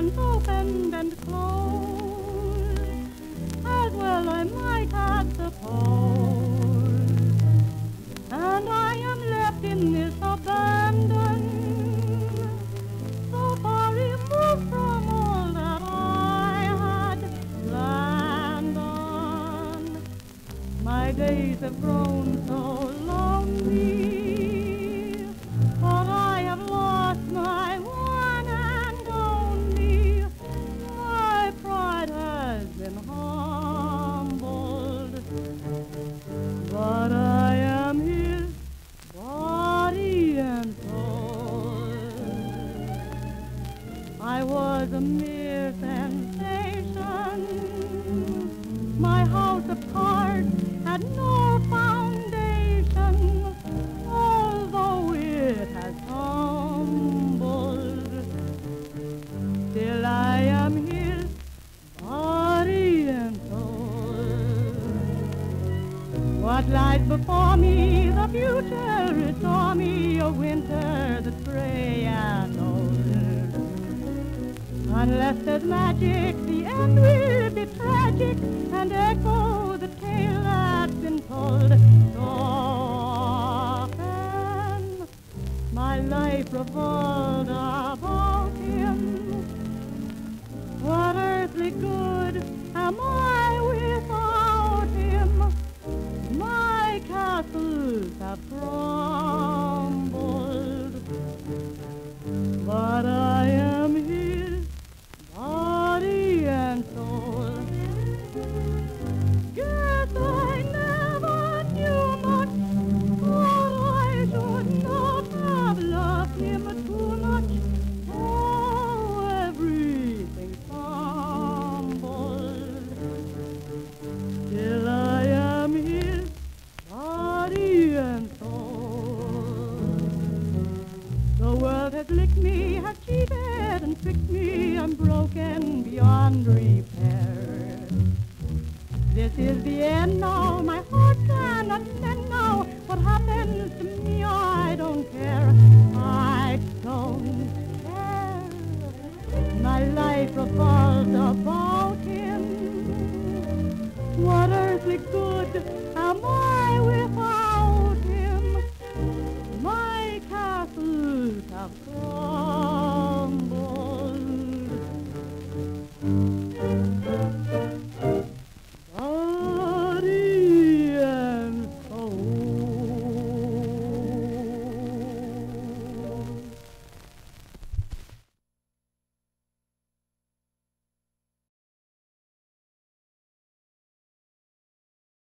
hands opened and closed, as well I might have supposed. And I am left in this abandon, so far removed from all that I had planned on. My days have grown so lonely, for I have lost my one and only. My pride has been humbled, but I am his body and soul. I was a mere sensation. My house of cards had no foundation, although it has humbled. Still I am his body and soul. What lies before me, the future is for me, a winter that's gray and old. Unless there's magic, the end will be tragic and echo the tale that's been told. So often my life revolved about him. What earthly good am I without him? My castles have crumbled, but I am his body and soul. Guess I never knew much, or I should not have loved him too much. Oh, everything tumbled. Still I am his body and soul. The world has licked me, has cheated and tricked me. I'm broken beyond repair. This is the end now, my heart cannot mend now. What happens to me, I don't care. I don't care. My life revolves about him. What earthly good